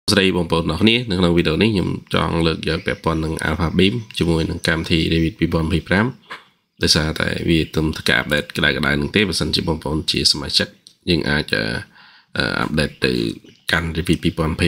ស្ដីបងប្អូនអរគ្នានៅក្នុងវីដេអូនេះខ្ញុំចង់លើកយកពាក់ព័ន្ធនឹង Alpha Beam ជាមួយនឹងកម្មវិធី Revit 2025ដោយសារតែវាទំនើបការអាប់ដេតក្តៅៗនឹងទេបើសិនជាបងប្អូនជាសមាជិកយើងអាចអាប់ដេតទៅកាន់ Revit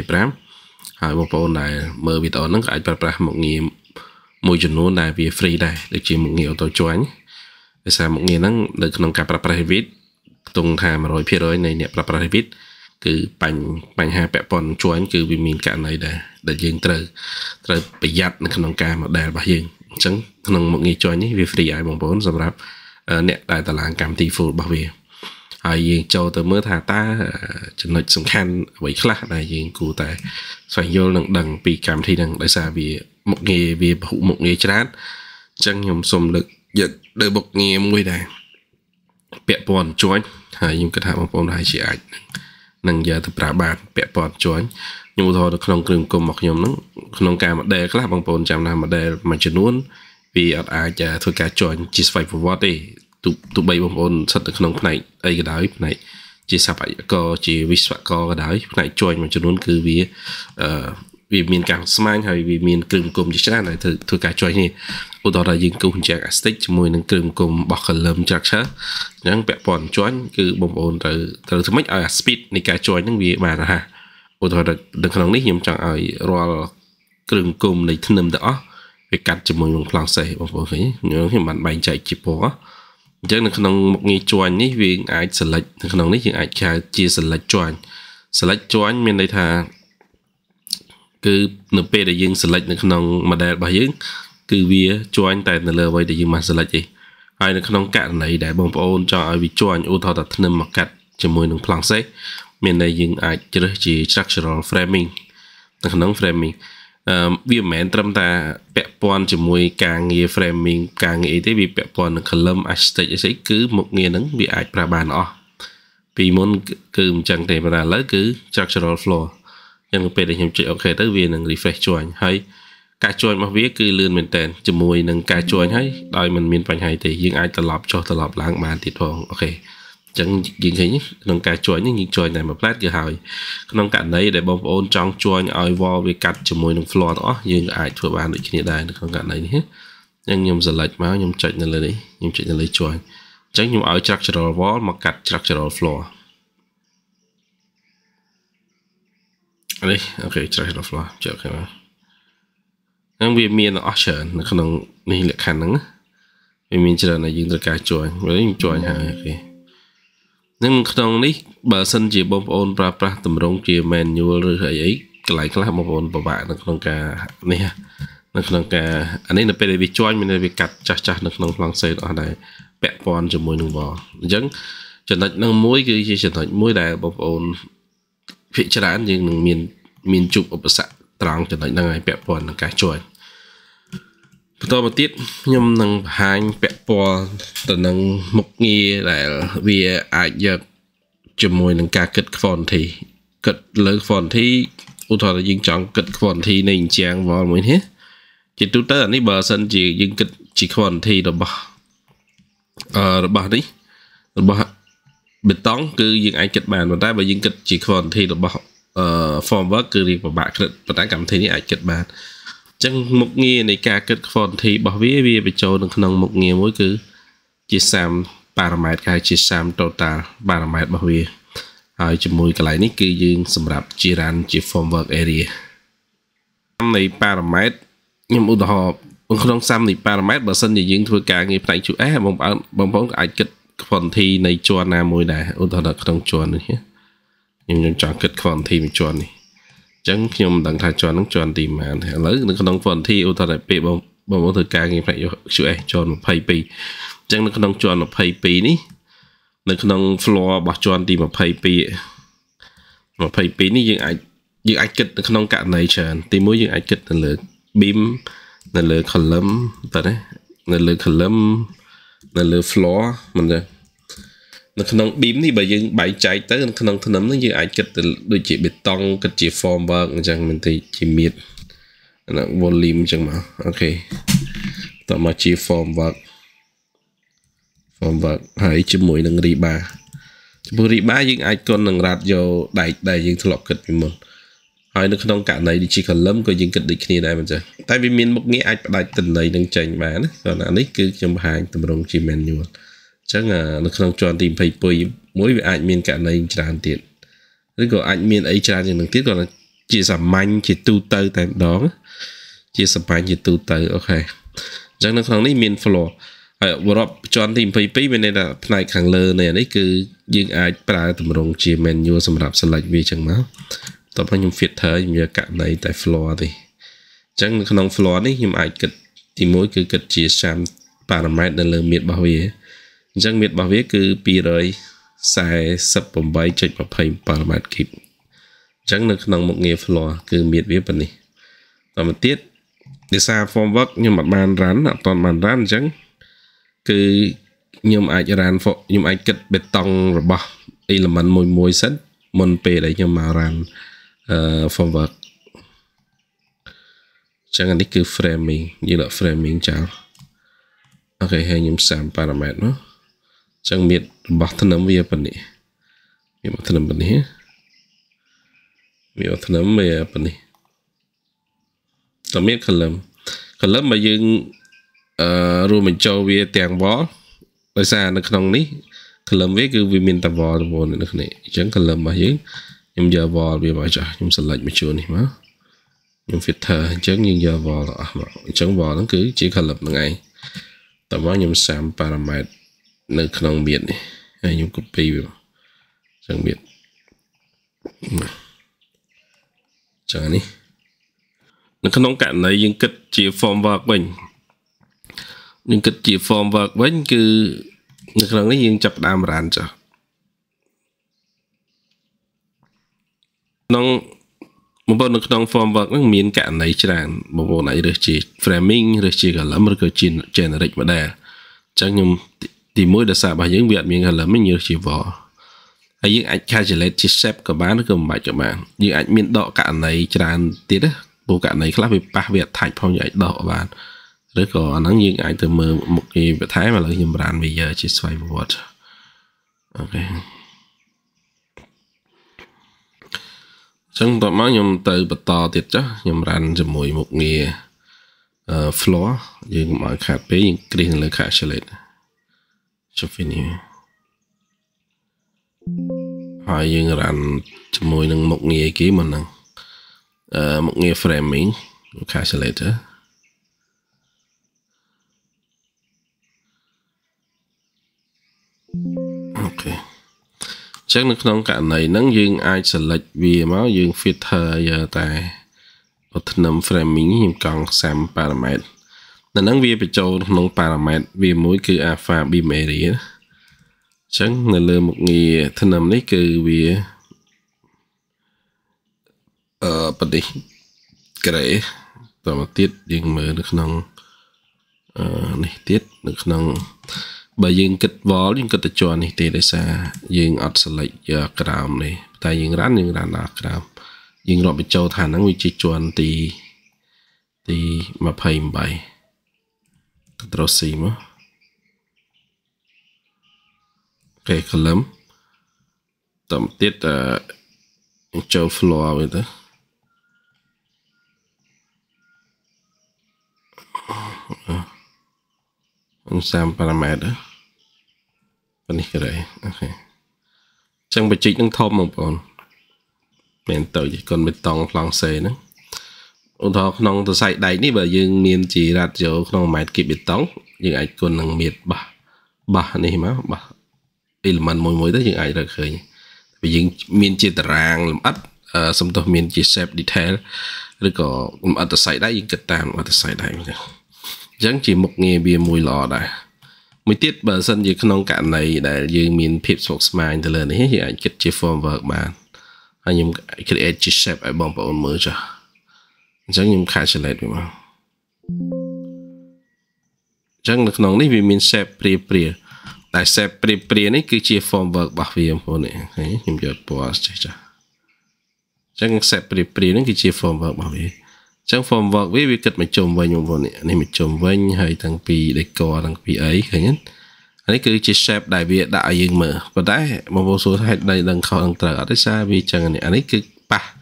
2025ហើយបងប្អូនដែលមើលវីដេអូហ្នឹងក៏អាចប្រើប្រាស់មុខងារមួយចំនួនដែលវា free ដែរដូចជាមុខងារ Auto Join ដោយសារមុខងារហ្នឹងនៅក្នុងការប្រើប្រាស់ Revit ខ្ទង់ថា 100% នៃអ្នកប្រើប្រាស់ Revit គឺបញ្ហាពាក់ព័ន្ធជួញគឺវាមានករណីដែលយើងត្រូវប្រយ័ត្ននៅក្នុងការ model របស់យើងអញ្ចឹងក្នុងមុខងារជួញនេះវា free ឲ្យបងប្អូនសម្រាប់អ្នកដែលតឡើងកម្មវិធី full របស់វាហើយយើងចូលទៅមើលថាតើចំណុចសំខាន់អ្វីខ្លះដែលយើងគួរតែស្វែងយល់និងដឹងពីកម្មវិធីហ្នឹងដោយសារវាមុខងារវាពហុមុខងារច្រើនអញ្ចឹងខ្ញុំសូមលើកយកលើមុខងារមួយដែរពាក់ព័ន្ធជួញហើយខ្ញុំគិតថាបងប្អូនហើយជាអាចនឹងយកទៅប្រើបានពាក់ព័ន្ធជួញខ្ញុំឧទាហរណ៍នៅក្នុងគ្រឿងគុំរបស់ខ្ញុំហ្នឹងក្នុងការ model ខ្លះបងប្អូនចាំថា model មួយចំនួនវាអត់អាចធ្វើការជួញជាស្វ័យប្រវត្តិទេទោះបីបងប្អូនស្ថិតនៅក្នុងផ្នែកអីក៏ដោយផ្នែកជាសិប្បករជាវិស្វករក៏ដោយផ្នែកជួញមួយចំនួនគឺវាមានការស្មាញហើយវាមានគ្រឿងគុំជាច្រើនដែលធ្វើការជួញនេះឧទាហរណ៍យើងគូសអញ្ចឹងអាស្ទិកជាមួយនឹងគ្រឿងគុំរបស់ column structure អញ្ចឹងពាក់ព័ន្ធជួញគឺបងប្អូនត្រូវធ្វើម៉េចឲ្យ speed នៃការជួញហ្នឹងវាបានរហ័សឧទាហរណ៍នៅក្នុងនេះខ្ញុំចង់ឲ្យរាល់គ្រឿងគុំនៃធ្នឹមទាំងអស់វាកាត់ជាមួយនឹងប្លង់សេបងប្អូនឃើញខ្ញុំបានបែងចែកជាពណ៌អញ្ចឹងនៅក្នុងមុខងារជួញនេះវាអាច select នៅក្នុងនេះយើងអាចហៅជា select ជួញ select ជួញមានន័យថាគឺនៅពេលដែលយើង select នៅក្នុង model របស់យើងគឺវាជួញតែនៅលើអ្វីដែលយើងបាន select ទេហើយនៅក្នុងករណីដែលបងប្អូនចង់ឲ្យវាជួញឧទាហរណ៍ថាធ្នឹមមកកាត់ជាមួយនឹងប្លង់សេមានន័យយើងអាចជ្រើសជា structural framing នៅក្នុង framing វាមិនមែនត្រឹមតែពាក់ព័ន្ធជាមួយការងារ framing ការងារអីទេវាពាក់ព័ន្ធនឹង column aesthetic អីគឺមុខងារហ្នឹងវាអាចប្រើបានអស់ពីមុនគឺមិនចឹងទេប៉ុន្តែឥឡូវគឺ structural floor យ៉ាងពេលដែលខ្ញុំចុច OK ទៅវានឹង refresh ជួញហើយការជួញរបស់វាគឺលឿនមែនតើជាមួយនឹងការជួញហើយដោយមិនមានបញ្ហាទេយើងអាចត្រឡប់ចុះត្រឡប់ឡើងបានទៀតផងអូខេអញ្ចឹងយើងឃើញក្នុងការជួញនេះយើងជួញតែមួយផ្លែតគឺហើយក្នុងករណីដែលបងប្អូនចង់ជួញឲ្យ wall វាកាត់ជាមួយនឹង floor ទាំងអស់យើងអាចធ្វើបានដូចគ្នាដែរនៅក្នុងករណីនេះអញ្ចឹងខ្ញុំ select មកខ្ញុំចុចនៅលើនេះខ្ញុំចុចនៅលើជួញអញ្ចឹងខ្ញុំឲ្យ structural wall មកកាត់ structural floor នេះអូខេ structural floor ចុចខាងហ្នឹងវាមានអស់ច្រើននៅក្នុងនេះលក្ខខណ្ឌហ្នឹងវាមានច្រើនដែលយើងត្រូវការជួញខ្ញុំជួញហើយអូខេនឹងក្នុងនេះបើសិនជាបងប្អូនប្រើប្រាស់តម្រងជា manual ឬអីកន្លែងខ្លះបងប្អូនពិបាកនៅក្នុងការនេះនៅក្នុងការអានេះនៅពេលដែលវាជួញមានវាកាត់ចាស់នៅក្នុងប្លង់សេអស់ដែរពាក់ព័ន្ធជាមួយនឹង wall អញ្ចឹងចំណុចហ្នឹងមួយគឺជាចំណុចមួយដែលបងប្អូនភាគច្រើនយើងនឹងមានជួបឧបសគ្គត្រង់ចំណុចហ្នឹងហើយពាក់ព័ន្ធនឹងការជួញបន្តមកទៀតខ្ញុំនឹងបង្ហាញពាក់ព័ន្ធទៅនឹងមុខងារដែលវាអាចយកជាមួយនឹងការគិត quantity គិតលើ quantity ឧទាហរណ៍យើងចង់គិត quantity នៃអញ្ចាំង wall មួយនេះជាទូទៅអានេះបើសិនជាយើងគិតជា quantity របស់នេះរបស់បេតុងគឺយើងអាចគិតបានប៉ុន្តែបើយើងគិតជា quantity របស់formwork គឺរៀងពិបាកគិតប៉ុន្តែកម្មវិធីនេះអាចគិតបានអញ្ចឹងមុខងារនៃការគិត quantity របស់វាបញ្ចូលនៅក្នុងមុខងារមួយគឺជា sum parameter គេហៅជា sum total parameter របស់វាហើយជាមួយកន្លែងនេះគឺយើងសម្រាប់ជា run ជា formwork area នៃ parameter ខ្ញុំឧទាហរណ៍ក្នុង sum នៃ parameter បើសិនជាយើងធ្វើការងារផ្នែក QS បងប្អូនអាចគិត quantity នៃជាន់ណាមួយដែរឧទាហរណ៍ក្នុងជាន់នេះខ្ញុំចង់គិត quantity មួយជាន់នេះអញ្ចឹងខ្ញុំមិនដឹងថាជាន់ហ្នឹងជាន់ទីប៉ុន្មានឥឡូវនៅក្នុង quantity ឧទាហរណ៍ពេលបងប្អូនធ្វើការងារផ្នែក QS ជាន់22អញ្ចឹងនៅក្នុងជាន់22នេះនៅក្នុង floor របស់ជាន់ទី22នេះយើងអាចគិតនៅក្នុងករណីច្រើនទីមួយយើងអាចគិតនៅលើ beam នៅលើ column បាទនៅលើ column នៅលើ floor មិនទេនៅក្នុង beam នេះបើយើងបែងចែកទៅនៅក្នុងធ្នឹមនេះយើងអាចគិតទៅដូចជាបេតុងគិតជា formwork អញ្ចឹងមិនទេជាមៀត volume អញ្ចឹងមកអូខេតមកជា formwork ហើយជាមួយនឹង rebar ចំពោះ rebar យើងអាចគន់នឹងរ៉ាត់យកដែកដែលយើងធ្លាប់គិតពីមុនហើយនៅក្នុងករណីដូចជា column ក៏យើងគិតដូចគ្នាដែរមិនចឹងតែវាមានមុខងារអាចផ្ដាច់ទិន្នន័យនឹងចេញបានណាគាត់អានេះគឺខ្ញុំបង្ហាញតម្រង់ជា manual អញ្ចឹងនៅក្នុងជាន់ទី22មួយវាអាចមានករណីច្រើនទៀតឬក៏អាចមានអីច្រើនជាងនឹងទៀតគាត់ជាសាមញ្ញជាទូទៅតែម្ដងជាសាមញ្ញជាទូទៅអូខេអញ្ចឹងនៅក្នុងនេះមាន floor ហើយបរិបជាន់ទី22មានន័យថាផ្នែកខាងលើនៃនេះគឺយើងអាចប្រើតម្រង់ជា manual សម្រាប់ select វាចឹងមកតោះខ្ញុំ filter ខ្ញុំយកករណីតែ floor ទេអញ្ចឹងនៅក្នុង floor នេះខ្ញុំអាចគិតទី1គឺគិតជា sham parameter នៅលើមាត្ររបស់វាអញ្ចឹងមាត្ររបស់វាគឺ248.27 ម៉ែត្រគីបអញ្ចឹងនៅក្នុងមុខងារ floor គឺមាត្រវាប៉ុណ្នេះតទៅទៀតដោយសារ framework ខ្ញុំអត់បាន run អត់ទាន់បាន run អញ្ចឹងគឺខ្ញុំអាច run ខ្ញុំអាចគិតបេតុងរបស់ element មួយសិនមុនពេលដែលខ្ញុំមក run framework ចឹងអានេះគឺ framing យើងដាក់ framing ចោលអូខេហើយខ្ញុំសាម parameter នោះចឹងមាត្ររបស់ធ្នឹមវាប៉ុណ្នេះវាមកធ្នឹមប៉ុណ្នេះវាមកធ្នឹមវាប៉ុណ្នេះតើមាន column មកយើងរួមបញ្ចូលវាទាំង wall ដោយសារនៅក្នុងនេះ column វាគឺវាមានតែ wall នៅក្នុងនេះអញ្ចឹង column របស់យើងខ្ញុំយក wall វាមកចោះខ្ញុំ select មកជួរនេះមកខ្ញុំ filter អញ្ចឹងយើងយក wall អស់មកអញ្ចឹង wall ហ្នឹងគឺជា column ហ្នឹងឯងតើមកខ្ញុំសាម parameter នៅក្នុងមាត្រនេះហើយខ្ញុំ copy វាអញ្ចឹងមាត្រចឹងនេះនៅក្នុងករណីយើងគិតជា framework វិញយើងគិតជា framework វិញគឺនៅក្នុងនេះយើងចាប់ដើម run ចុះបងប្អូននៅក្នុង framework ហ្នឹងមានករណីច្រើនបងប្អូនអាចរើសជា framing រើសជា column ឬក៏ជា generic model អញ្ចឹងខ្ញុំទី1ដោយសាររបស់យើងវាអត់មាន column យើងរើសជា wall ហើយយើងអាច calculate ជា shape ក៏បានឬក៏មិនបាច់ក៏បានយើងអាចមានដកករណីច្រើនទៀតណាព្រោះករណីខ្លះវាប៉ះវា attach ផងយើងអាចដកបានឬក៏អាហ្នឹងយើងអាចទៅមើលមុខងារបន្ថែមឥឡូវខ្ញុំ run វាយកជាស្វ័យប្រវត្តិអូខេចឹងតោះមកខ្ញុំទៅបន្តទៀតចុះខ្ញុំ run ជាមួយមុខងារ floor យើងកុំឲ្យខាតពេកយើងគ្រីសនៅលើ calculate ចុះ finish ហើយយើង run ជាមួយនឹងមុខងារគេមុនហ្នឹងមុខងារ framing calculator អូខេចឹងនៅក្នុងករណីហ្នឹងយើងអាច select វាមកយើង filter យកតែធ្នឹម framing ខ្ញុំកង់ SAM parameter នៅហ្នឹងវាបញ្ចូលក្នុង parameter វាមួយគឺ alpha beam area ចឹងនៅលើមុខងារធ្នឹមនេះគឺវាប៉ុណ្នេះ gray តមកទៀតយើងមើលនៅក្នុងនេះទៀតនៅក្នុងបើយើងគិត wall យើងគិតទៅជាន់នេះទេដោយសារយើងអត់ select យកក្រោមនេះតែយើង run ដល់ក្រោមយើងរាប់បញ្ចូលថាហ្នឹងវាជាជាន់ទី28 Ctrl C មកអូខេ column តមកទៀតចូល floor វិញទៅ30 parameter ប៉ុណ្នេះក៏ដែរអូខេចឹងបច្ចេកនឹងធំបងប្អូនមែនទៅជាកុនបេតុងប្លង់សេហ្នឹងឧទាហរណ៍ក្នុងសរសៃដែកនេះបើយើងមានជារ៉ាត់យោក្នុងម៉ែត្រគីបបេតុងយើងអាចគុណនឹងមាត្របាសនេះមកបាស element មួយទៅយើងអាចរកឃើញបើយើងមានជាតារាងលម្អិតសំទោសមានជា shape detail ឬក៏លម្អិតសរសៃដែកយើងគិតតាមលម្អិតសរសៃដែកអញ្ចឹងជាមុខងារវាមួយល្អដែរមួយទៀតបើសិនជាក្នុងករណីដែលយើងមានភាពស្មុគស្មាញទៅលើនេះយើងអាចគិតជា framework បានហើយខ្ញុំ create ជា shape ឲ្យបងប្អូនមើលចុះអញ្ចឹងខ្ញុំ calculate វាមកអញ្ចឹងនៅក្នុងនេះវាមាន shape ព្រាតែ shape ព្រានេះគឺជា framework របស់វាបងប្អូននេះខ្ញុំយកពណ៌ចេះចាអញ្ចឹង shape ព្រានេះគឺជា framework របស់វាចឹង framework វាគិតមកជុំវិញបងប្អូននេះមកជុំវិញហើយទាំងពី decor ទាំងពីអីឃើញអានេះគឺជា shape ដែលវាដាក់ឲ្យយើងមើលប៉ុន្តែបងប្អូនសួរថាហេតុដឹងខុសដឹងត្រូវអត់ទេសារវាចឹងអានេះគឺប៉ះ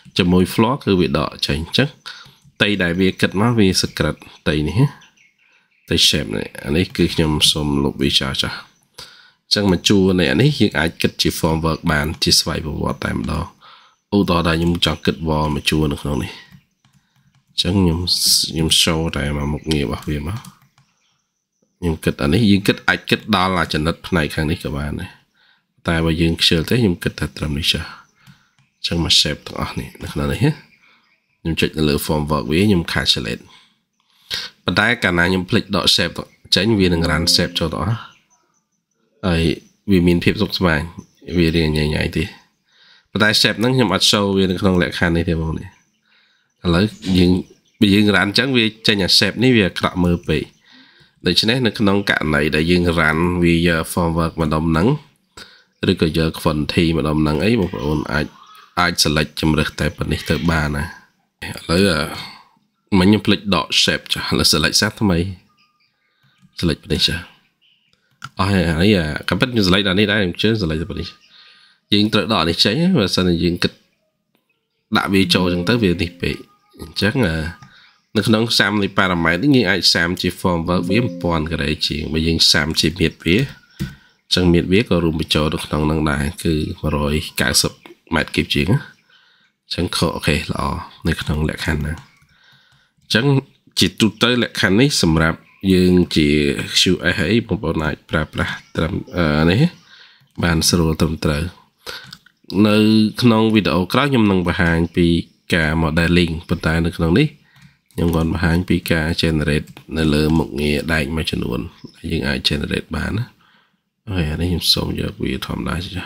ជាមួយ floor គឺវាដកចេញអញ្ចឹងតៃដែលវាគិតមកវា secret តៃនេះតៃ shape នេះអានេះគឺខ្ញុំសូមលុបវាចោលចាស់អញ្ចឹងមកជួរនៃអានេះយើងអាចគិតជា form work បានជាស្វ័យប្រវត្តិតែម្ដងឧទាហរណ៍ដែលខ្ញុំចង់គិត wall មកជួរនៅក្នុងនេះអញ្ចឹងខ្ញុំ show តែមកមុខងាររបស់វាមកខ្ញុំគិតអានេះយើងគិតអាចគិតដល់អាចំណិតផ្នែកខាងនេះក៏បានដែរតែបើយើងខ្ជិលទេខ្ញុំគិតថាត្រឹមនេះចាស់អញ្ចឹងមក shape ទាំងអស់នេះនៅក្នុងនេះខ្ញុំចុចនៅលើ form work វាខ្ញុំ calculate ប៉ុន្តែកាលណាខ្ញុំភ្លេចដក shape ចេញវានឹង run shape ចូលទៅអស់ហើយវាមានភាពសុខស្មាញវារៀងញ៉ៃទេប៉ុន្តែ shape ហ្នឹងខ្ញុំអត់ show វានៅក្នុងលក្ខខណ្ឌនេះទេបងនេះឥឡូវយើង run អញ្ចឹងវាចេញអា shape នេះវាអាក្រក់មើលពេកដូច្នេះនៅក្នុងករណីដែលយើង run វា form work ម្ដុំហ្នឹងឬក៏យក quantity ម្ដុំហ្នឹងអីបងប្អូនអាច select ជំរើសតែប៉ុណ្នេះទៅបានណាឥឡូវមិញខ្ញុំភ្លេចដក shape ចាស់ឥឡូវ select សាថ្មី select នេះចាស់អស់ហើយកាពិតខ្ញុំ select ដល់នេះដែរខ្ញុំជឿ select ទៅប៉ុណ្នេះយើងត្រូវដកនេះចេញបើសិនជាយើងគិតដាក់វាចូលអញ្ចឹងទៅវានេះពេកអញ្ចឹងនៅក្នុងសាមនៃ parameter នេះយើងអាចសាមជា form work វា 1000 ការ៉េជាងបើយើងសាមជាមៀតវាអញ្ចឹងមៀតវាក៏រួមបញ្ចូលទៅក្នុងហ្នឹងដែរគឺ190 ម៉ែត្រគីបជាងអញ្ចឹងអូខេល្អនៅក្នុងលក្ខខណ្ឌហ្នឹងអញ្ចឹងជាទូទៅលក្ខខណ្ឌនេះសម្រាប់យើងជា QS អីបងប្អូនអាចប្រើប្រាស់ត្រឹមនេះបានស្រួលត្រឹមត្រូវនៅក្នុងវីដេអូក្រោយខ្ញុំនឹងបង្ហាញពីការ modeling ប៉ុន្តែនៅក្នុងនេះខ្ញុំក៏បង្ហាញពីការ generate នៅលើមុខងារដែកមួយចំនួនយើងអាច generate បានណាហើយអានេះខ្ញុំសូមយកវាធម្មតាចា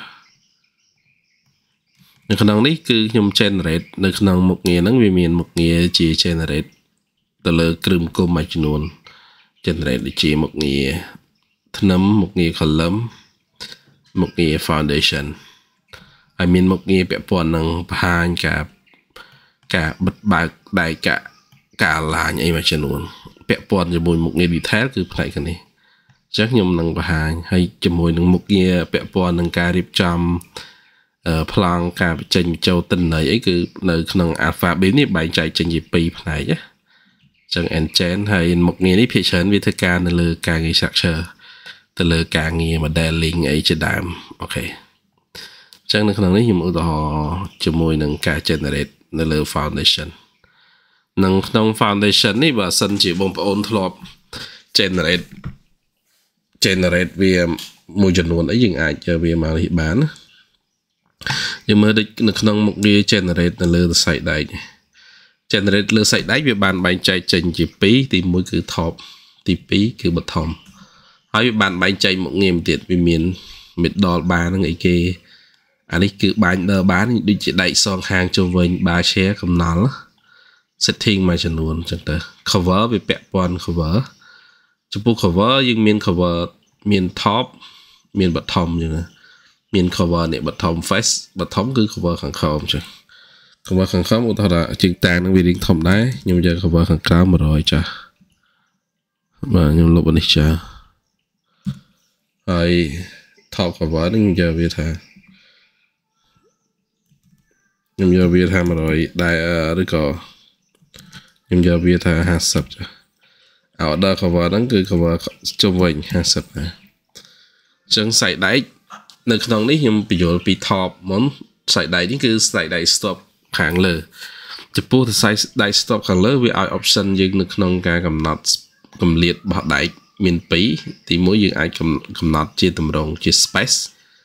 នៅក្នុងនេះគឺខ្ញុំ generate នៅក្នុងមុខងារហ្នឹងវាមានមុខងារជា generate ទៅលើគ្រឿងគុំមួយចំនួន generate ដូចជាមុខងារធ្នឹមមុខងារ column មុខងារ foundation ហើយមានមុខងារពាក់ព័ន្ធនឹងបង្ហាញការបិទបើកដែកការឡាញអីមួយចំនួនពាក់ព័ន្ធជាមួយមុខងារ detail គឺផ្នែកខាងនេះអញ្ចឹងខ្ញុំនឹងបង្ហាញហើយជាមួយនឹងមុខងារពាក់ព័ន្ធនឹងការរៀបចំប្លង់ការបញ្ចេញចូលទិន្នន័យអីគឺនៅក្នុង Alpha Beam នេះបែងចែកចេញជា2ផ្នែកណាអញ្ចឹង engine ហើយមុខងារនេះភាគច្រើនវាធ្វើការនៅលើការងារ structure ទៅលើការងារ modeling អីជាដើមអូខេអញ្ចឹងនៅក្នុងនេះខ្ញុំឧទាហរណ៍ជាមួយនឹងការ generate នៅលើ foundation នឹងក្នុង foundation នេះបើសិនជាបងប្អូនធ្លាប់ generate វាមួយចំនួនអីយើងអាចយកវាមកនេះបានណាយើងមើលដូចនៅក្នុងមុខងារ generate នៅលើសាច់ដែក generate លើសាច់ដែកវាបានបែងចែកចេញជា2ទី1គឺ top ទី2គឺ bottom ហើយវាបានបែងចែកមុខងារទៀតវាមាន middle bar ហ្នឹងអីគេអានេះគឺបាញ់ដល់បានដូចជាដែកសងខាងជុំវិញ bar share កំណល់ setting មួយចំនួនអញ្ចឹងទៅ cover វាពាក់ព័ន្ធ cover ចំពោះ cover យើងមាន cover មាន top មាន bottom អញ្ចឹងណាមាន cover នេះ bottom face bottom គឺ cover ខាងក្រោមអញ្ចឹង cover ខាងក្រោមឧទាហរណ៍ជើងតាំងនឹងវារៀងធំដែរខ្ញុំយក cover ខាងក្រោម100ចាស់បាទខ្ញុំលុបអានេះចាស់ហើយ top cover នឹងយកវាថាខ្ញុំយកវាថា100ដែរឬក៏ខ្ញុំយកវាថា50ចាស់ outer cover ហ្នឹងគឺ cover ជុំវិញ50ណាអញ្ចឹងសាច់ដែកនៅក្នុងនេះខ្ញុំបញ្យល់ពី top មុនសាច់ដែកនេះគឺសាច់ដែក stop ខាងលើចំពោះសាច់ដែក stop ខាងលើវាឲ្យ option យើងនៅក្នុងការកំណត់កម្រិតរបស់ដែកមាន2ទី1យើងអាចកំណត់ជាតម្រងជា space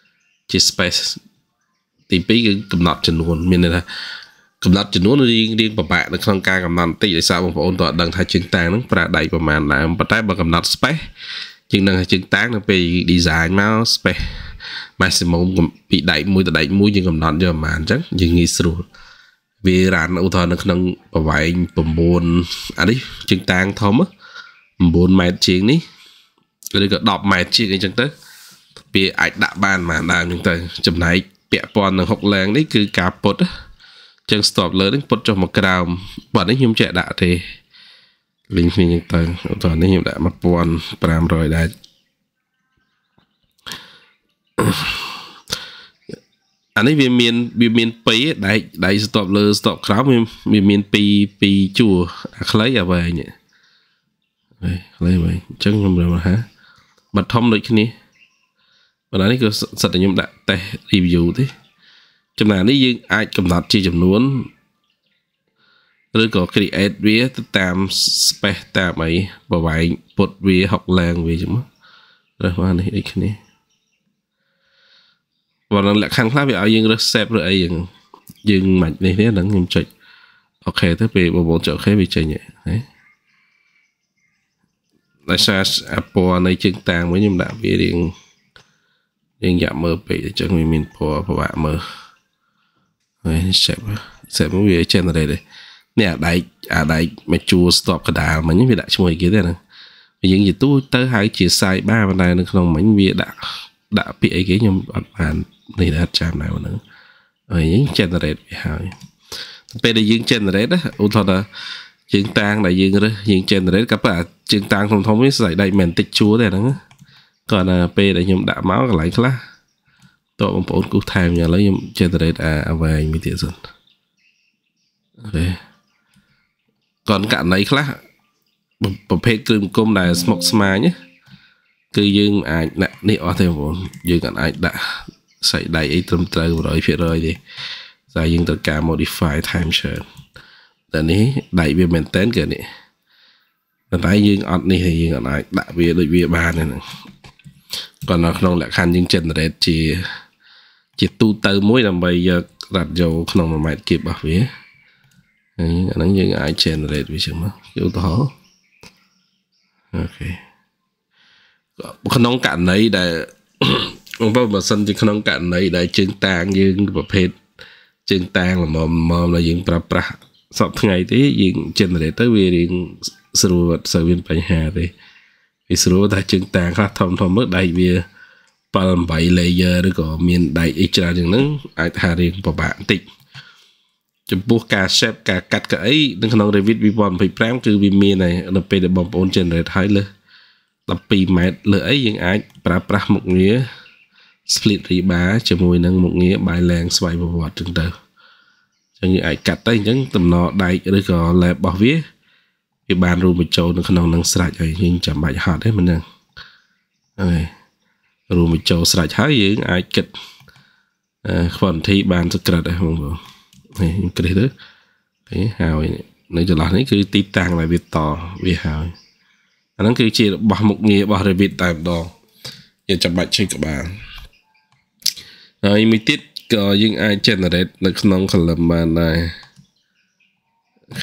ទី2គឺកំណត់ចំនួនមានន័យថាកំណត់ចំនួនរៀងពិបាកនៅក្នុងការកំណត់បន្តិចដោយសារបងប្អូនតើអត់ដឹងថាជើងតាំងហ្នឹងប្រើដៃប្រមាណដែរប៉ុន្តែបើកំណត់ space យើងដឹងថាជើងតាំងនៅពេល design មក space maximum ពីដែកមួយទៅដែកមួយយើងកំណត់យកប្រហែលអញ្ចឹងយើងងាយស្រួលវារ៉ានឧទាហរណ៍នៅក្នុងប្រវែង9អានេះជើងតាំងធំ9ម៉ែត្រជាងនេះឬក៏10ម៉ែត្រជាងអីចឹងទៅវាអាចដាក់បានប៉ុន្មានដើមអញ្ចឹងទៅចំណែកពាក់ព័ន្ធនឹងហុកឡើងនេះគឺការពុតចឹង stop លើនេះពុតចុះមកក្រោមបាត់នេះខ្ញុំចេះដាក់ទេ link នេះចឹងទៅឧទាហរណ៍នេះខ្ញុំដាក់1500ដែរ anh ấy vì miền pí đại stop lơ stop khá vì miền pi chùa lấy à về nhỉ lấy vậy chắc nhầm rồi mà hả bật thông được cái này và đấy cái sạch nhầm đã tay review thế trong này nó dương ai cầm nọt chi chấm nuốn rồi có create vía tam spec tam ấy bảo vậy bột vía học làng về chấm rồi qua này cái này và nó lại khăn khác về ở dương rất xếp rồi ấy dương mạch này thế đừng nhầm chạy ok thế về bộ chỗ khác bị chạy nhẹ đấy tại sao Apple này chân tàng với nhầm đạo về điện giảm mơ bị cho người mình po và bạn mơ đấy xếp mới về trên này đây nè đại mà chua stop cái đà mà những việc đã chui kia thế này những gì tôi tới hai chia sai ba bên này nó không mấy việc đã bị ấy cái nhầm bạn này đã chạm này mà nữa rồi những trên này bị hại bây giờ những trên này đó ủa thôi là chuyện tang là dương đó những trên này các bạn chuyện tang không thông biết giải đại mền tích chúa đây đó còn là p để nhầm đã máu cái lại khác tôi ông bố cũng tham nhà lấy nhầm trên này về như thế rồi còn cả này khác một phê cơm cơm này smoke smile nhé cứ dương ai nè nị ở thêm một dương còn ai đã xảy đầy ấy tầm trời rồi phía rồi đi ra dương tất cả modify time share để ní đầy về maintain cái này là tại dương ở này thì dương còn ai đã về được về ba này còn nó không lại khăn dương chân đấy chỉ tu tư mối làm bây giờ đặt dầu không mà mày kịp bảo vía nó dương ai chân đấy vì sao mà kiểu đó ok không cạn này để ông bao mà sân thì không cạn này để chương tang dương và phết chương tang là mồm là dương pra sọt ngày thế dương trên để tới về điện sưu vật sở viên bạch hà thì sưu vật chương tang khác thông mức đại về bằng 7 layer rồi có miền đại extra chừng nứng ai hà riêng của bạn tịnh chụp buộc cả xếp cả cắt cả ấy đừng không David vì bọn phải prem cứ vì miền này nó về để bom ôn trên để thấy lên tập pi mét lỡ ấy những ai pra một nghĩa split rỉ bá cho mùi nâng một nghĩa bài làng xoay vào vọt trừng tờ cho những ai cắt tay những tầm nó đại rồi có là bảo viết cái bàn rùm một chỗ nó không nâng sạch rồi nhưng chẳng bài hot đấy mình nâng rùm một chỗ sạch hết những ai kịch phần thi bàn rất cật đấy không này cái đấy đấy hào này cho là đấy cứ tí tàng lại việc tỏ vì hào nó cứ chỉ bỏ một nghĩa bỏ rồi việc tại đó giờ chậm bạch cho các bạn rồi mình tiếp có những ai generate nó không còn làm mà này ok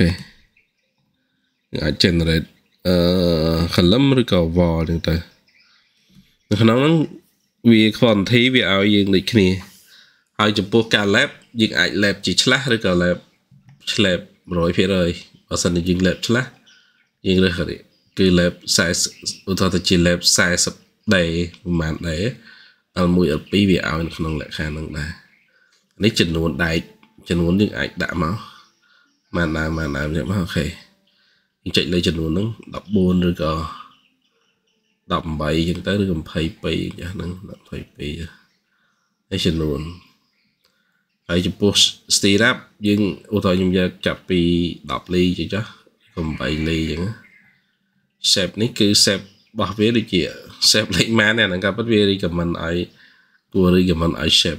ai generate khẩn lắm rồi có vò được tới nó không vì còn thấy vì ao những lịch này ai chụp bộ cả lab những ai lab chỉ slash rồi có lab rồi phía rồi ở sân những lab slash những rồi hả cứ lab size tôi chỉ lab size đầy màn đấy ở mùi ở pi vì áo không lại khả năng này nếu chân muốn đại chân muốn những ảnh đã máu mà làm vậy mà ok chạy lấy chân muốn nó đọc buồn rồi có đọc bậy chân tới rồi cầm phây pi cho nó đọc phây pi lấy chân muốn phải chụp post stay up nhưng ô tô nhung giờ chập pi đọc ly chứ chứ cầm bậy ly vậy sếp ní cứ sếp bảo vệ đi chị sếp lấy má này là gặp bất về đi cầm mình ấy của đi cầm mình ấy sếp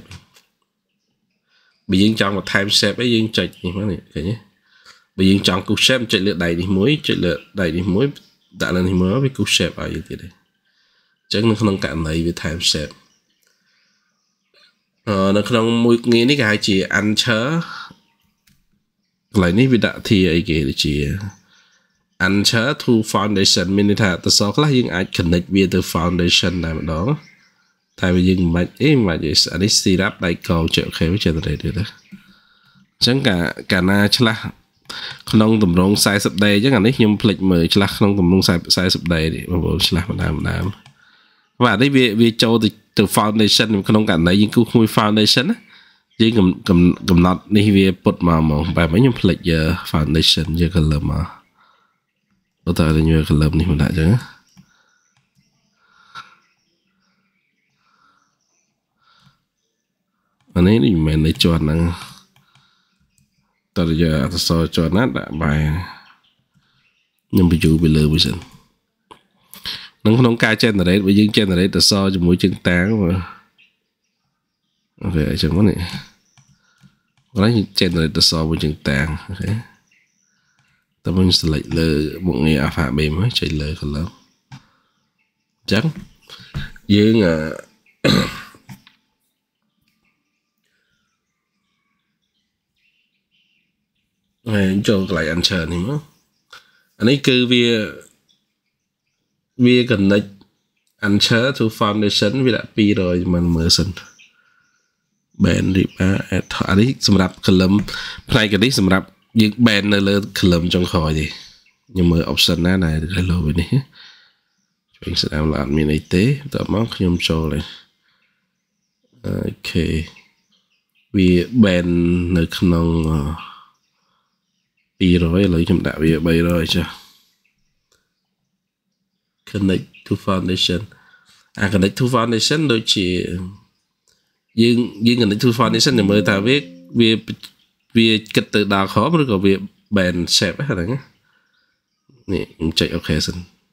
bị dương trong một time sếp ấy dương chạy như thế này cái nhé bị dương trong cục sếp chạy lượt đầy đi muối chạy lượt đầy đi muối đã là thì mới với cục sếp ở như thế này chắc nó không cạn này với time sếp nó không mùi nghĩ ní cái chị ăn chớ lại ní vì đã thì ấy kì chị anh chớ thu foundation mình thà từ sau là những ai connect với từ foundation này mà đó tại vì những mà ấy mà vậy anh ấy set up đại cầu trợ khéo với trên đây được đó chẳng cả na chứ là không tầm rong sai sập đây chắc là đấy nhưng plek mười chứ là không tầm rong sai sập đây thì mà bộ chứ là mình làm và đấy vì châu từ foundation mình không cảm thấy những cái khui foundation á chỉ cầm nọt đi về bột mà bài mấy những plek giờ foundation giờ cần làm mà có thể là như cái lớp này mình đã chứ anh ấy thì mình lấy chọn năng tao giờ tao so chọn nát đã bài nhưng bây giờ bị lừa bây giờ nó không cai generate với những generate tao so cho mỗi chân tán mà ok chẳng có này lấy generate tao so với chân tán ok tao muốn select lừa một ngày alpha beam mới chạy lừa còn lớn chắc dương à này cho lại anh chờ này mất anh ấy cứ vì cần này anh chờ to foundation vì đã pi rồi mình mở sân bền đi ba anh ấy sầm đạp column này cái đấy sầm đạp những bền là column trong khỏi gì nhưng mà option này là lâu vậy này chúng sẽ làm mình ấy tế tập móc nhôm cho này ok vì bền nơi không pi rồi lấy chấm đạo vì bay rồi chưa connect to foundation connect to foundation đôi chỉ nhưng connect to foundation thì mới ta biết vì kết tự đào khó mới có việc bền xẹp hết rồi nè chạy ok xin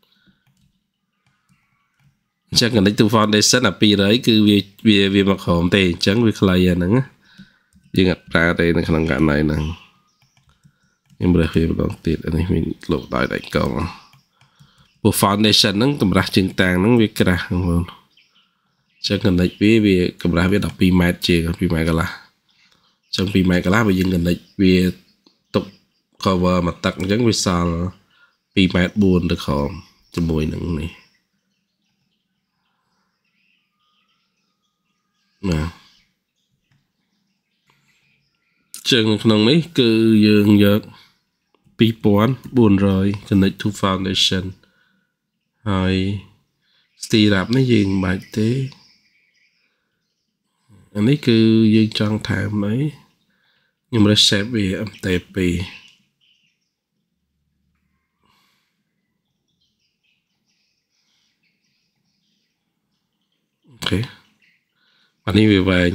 chắc connect to foundation là pi đấy cứ vì mặc hòm thì chẳng vì clay nữa nhưng ngặt ra đây là khả năng này nè nhưng mà khi mình tiết anh ấy mình lộ tại đại cầu bộ foundation nó cầm ra chân tàng nó việc ra không chẳng cần địch vì cầm ra biết đọc pi mát chia pi mát là trong pi mát là bây giờ cần địch vì tục cover mặt tặng chẳng vì sao pi mát buồn được không cho mùi nặng này mà chẳng nông ấy cứ dường dợt pi buồn rồi connect to foundation rồi stay rạp nó dừng bài tế anh ấy cứ dừng trong thảm đấy nhưng mà nó sẽ bị âm tệp bị ok anh ấy về bài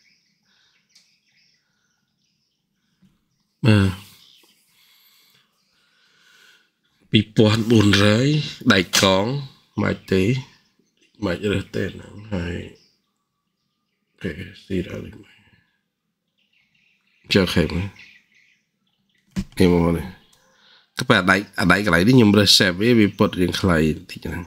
bị buồn rơi đại con mạch tế mạch rơi tên hay để gì đó cho khéo em mà này các bạn đẩy cái này đi nhưng mà sẽ bị bật điện khai thì chẳng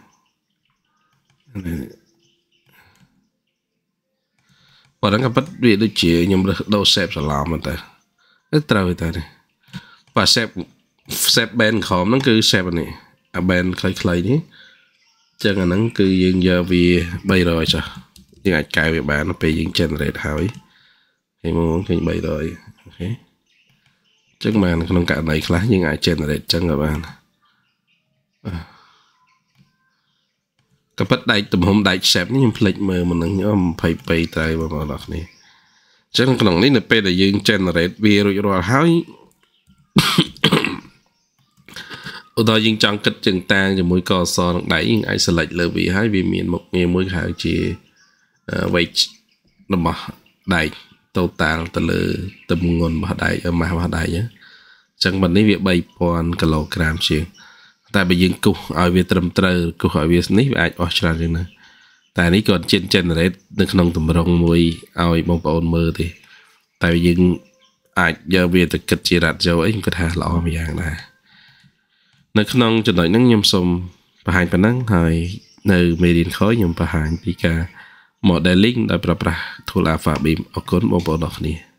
và đang gặp bắt bị đôi chỉ nhưng mà đâu xếp sẽ làm mà ta rất trâu ta này và xếp bên khóm nó cứ xếp này bên khai nhé chẳng là nó cứ dừng giờ vì bay rồi sao nhưng ai cài về bạn nó bị dừng generate hỏi thì muốn cái bay rồi ok chắc mà nó không cả này khá nhưng ai generate chẳng các bạn các bắt đại tụm hôm đại xếp nhưng plek mờ mình đang nhớ phải bay tay vào vào đọc này chắc là cái này là pe để dừng generate vì rồi hỏi ở đó dừng trong cách chừng tan cho mỗi co so đẩy nhưng ai select lơ vì hai vì miền một miền mỗi hàng chỉ weight nằm đại total từ lơ tầm nguồn mà đại ở mà đại nhé chẳng mình lấy việc bay pon kg chiên tại bây giờ cục ở việt trầm trơ cục ở việt ní ai Australia nữa tại ní còn trên đấy được nông tầm rong mùi ai bông bồn mơ thì tại bây giờ ai giờ việt từ kịch chỉ đặt dấu ấy có thể lọ một dạng này nơi nông cho đợi nắng nhâm sôm và hành phần nắng hơi nơi mê điện khói nhâm và hành thì cả một đại linh đã bập ra thu là phá bìm ở cuốn bông bồn đọc này